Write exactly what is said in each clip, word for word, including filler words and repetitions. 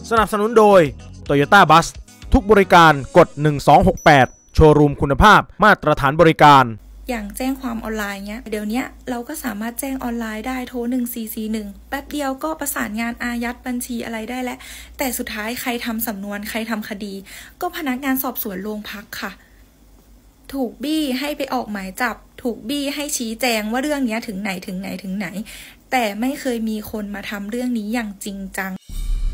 สนับสนุนโดย Toyota Bus ทุกบริการกดหนึ่งสองหกแปดโชว์รูมคุณภาพมาตรฐานบริการอย่างแจ้งความออนไลน์เนี้ยเดี๋ยวนี้เราก็สามารถแจ้งออนไลน์ได้โทรหนึ่งสี่สี่หนึ่งแป๊บเดียวก็ประสานงานอายัดบัญชีอะไรได้แล้วแต่สุดท้ายใครทำสำนวนใครทำคดีก็พนักงานสอบสวนโรงพักค่ะถูกบี้ให้ไปออกหมายจับถูกบี้ให้ชี้แจงว่าเรื่องนี้ถึงไหนถึงไหนถึงไหนแต่ไม่เคยมีคนมาทำเรื่องนี้อย่างจริงจัง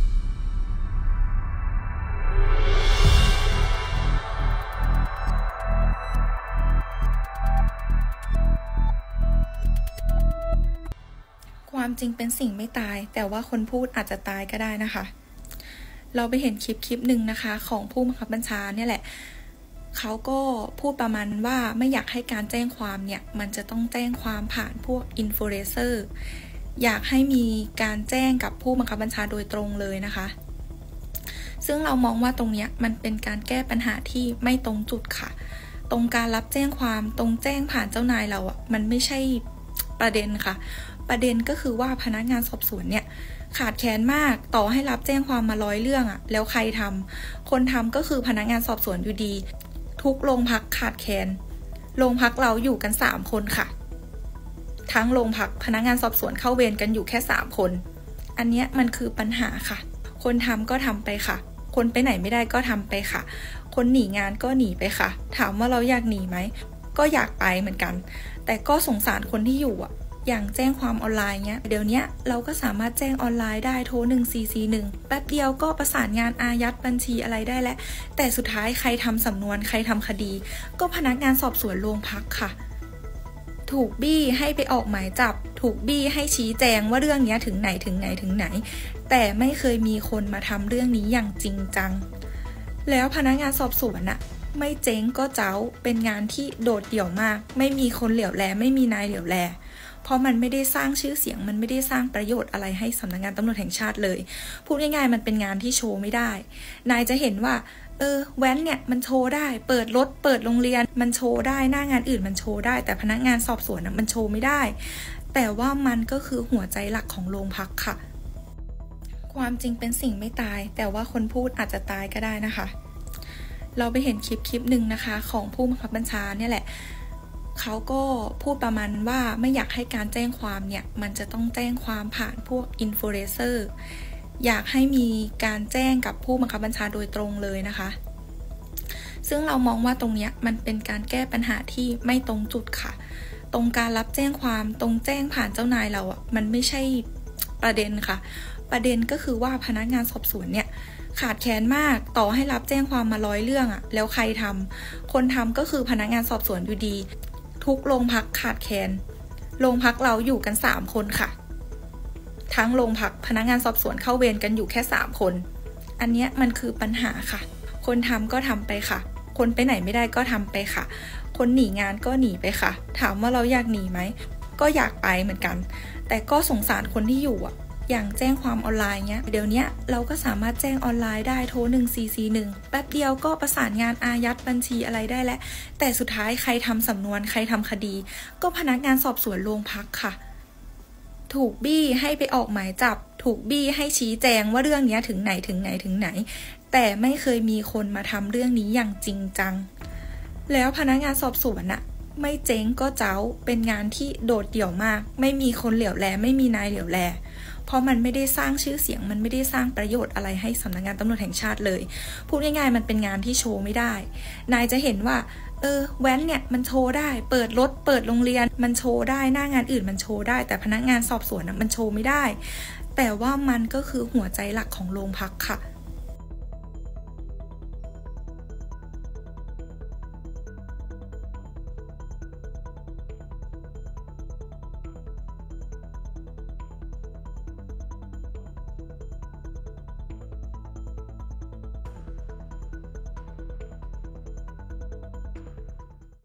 ความจริงเป็นสิ่งไม่ตายแต่ว่าคนพูดอาจจะตายก็ได้นะคะเราไปเห็นคลิปคลิปหนึ่งนะคะของผู้บังคับบัญชาเนี่ยแหละเขาก็พูดประมาณว่าไม่อยากให้การแจ้งความเนี่ยมันจะต้องแจ้งความผ่านพวกอินฟลูเอนเซอร์อยากให้มีการแจ้งกับผู้บังคับบัญชาโดยตรงเลยนะคะซึ่งเรามองว่าตรงนี้มันเป็นการแก้ปัญหาที่ไม่ตรงจุดค่ะตรงการรับแจ้งความตรงแจ้งผ่านเจ้านายเราอ่ะมันไม่ใช่ประเด็นค่ะประเด็นก็คือว่าพนักงานสอบสวนเนี่ยขาดแคลนมากต่อให้รับแจ้งความมาร้อยเรื่องอะแล้วใครทำคนทำก็คือพนักงานสอบสวนอยู่ดีทุกโรงพักขาดแคลนโรงพักเราอยู่กันสามคนค่ะทั้งโรงพักพนักงานสอบสวนเข้าเวรกันอยู่แค่สามคนอันเนี้ยมันคือปัญหาค่ะคนทำก็ทำไปค่ะคนไปไหนไม่ได้ก็ทำไปค่ะคนหนีงานก็หนีไปค่ะถามว่าเราอยากหนีไหมก็อยากไปเหมือนกันแต่ก็สงสารคนที่อยู่อะอย่างแจ้งความออนไลน์เนี้ยเดี๋ยวนี้เราก็สามารถแจ้งออนไลน์ได้โทรหนึ่งสี่สี่หนึ่งแป๊บเดียวก็ประสานงานอายัดบัญชีอะไรได้แล้วแต่สุดท้ายใครทำสำนวนใครทำคดีก็พนักงานสอบสวนโรงพักค่ะถูกบี้ให้ไปออกหมายจับถูกบี้ให้ชี้แจงว่าเรื่องนี้ถึงไหนถึงไหนถึงไหนแต่ไม่เคยมีคนมาทำเรื่องนี้อย่างจริงจังแล้วพนักงานสอบสวนอะไม่เจ๊งก็เจ้าเป็นงานที่โดดเดี่ยวมากไม่มีคนเหลียวแลไม่มีนายเหลียวแลเพราะมันไม่ได้สร้างชื่อเสียงมันไม่ได้สร้างประโยชน์อะไรให้สำนักงานตำรวจแห่งชาติเลยพูดง่ายๆมันเป็นงานที่โชว์ไม่ได้นายจะเห็นว่าเออแว้นเนี่ยมันโชว์ได้เปิดรถเปิดโรงเรียนมันโชว์ได้หน้างานอื่นมันโชว์ได้แต่พนักงานสอบสวนมันโชว์ไม่ได้แต่ว่ามันก็คือหัวใจหลักของโรงพักค่ะความจริงเป็นสิ่งไม่ตายแต่ว่าคนพูดอาจจะตายก็ได้นะคะเราไปเห็นคลิปคลิปหนึ่งนะคะของผู้บังคับบัญชาเนี่ยแหละเขาก็พูดประมาณว่าไม่อยากให้การแจ้งความเนี่ยมันจะต้องแจ้งความผ่านพวกอินฟลูเอนเซอร์อยากให้มีการแจ้งกับผู้บังคับบัญชาโดยตรงเลยนะคะซึ่งเรามองว่าตรงนี้มันเป็นการแก้ปัญหาที่ไม่ตรงจุดค่ะตรงการรับแจ้งความตรงแจ้งผ่านเจ้านายเราอ่ะมันไม่ใช่ประเด็นค่ะประเด็นก็คือว่าพนักงานสอบสวนเนี่ยขาดแคลนมากต่อให้รับแจ้งความมาร้อยเรื่องอะแล้วใครทำคนทำก็คือพนักงานสอบสวนอยู่ดีทุกโรงพักขาดแคลนโรงพักเราอยู่กันสามคนค่ะทั้งโรงพักพนักงานสอบสวนเข้าเวรกันอยู่แค่สามคนอันเนี้ยมันคือปัญหาค่ะคนทำก็ทำไปค่ะคนไปไหนไม่ได้ก็ทำไปค่ะคนหนีงานก็หนีไปค่ะถามว่าเราอยากหนีไหมก็อยากไปเหมือนกันแต่ก็สงสารคนที่อยู่อะอย่างแจ้งความออนไลน์เนี้ยเดี๋ยวนี้เราก็สามารถแจ้งออนไลน์ได้โทรหนึ่งสี่สี่หนึ่งแป๊บเดียวก็ประสานงานอายัดบัญชีอะไรได้แล้วแต่สุดท้ายใครทำสำนวนใครทำคดีก็พนักงานสอบสวนโรงพักค่ะถูกบี้ให้ไปออกหมายจับถูกบี้ให้ชี้แจงว่าเรื่องนี้ถึงไหนถึงไหนถึงไหนแต่ไม่เคยมีคนมาทำเรื่องนี้อย่างจริงจังแล้วพนักงานสอบสวนอะไม่เจ๊งก็เจ้าเป็นงานที่โดดเดี่ยวมากไม่มีคนเหลียวแลไม่มีนายเหลียวแลเพราะมันไม่ได้สร้างชื่อเสียงมันไม่ได้สร้างประโยชน์อะไรให้สำนักงานตำรวจแห่งชาติเลยพูดง่ายๆมันเป็นงานที่โชว์ไม่ได้นายจะเห็นว่าเออแว้นเนี่ยมันโชว์ได้เปิดรถเปิดโรงเรียนมันโชว์ได้หน้างานอื่นมันโชว์ได้แต่พนักงานสอบสวนมันโชว์ไม่ได้แต่ว่ามันก็คือหัวใจหลักของโรงพักค่ะ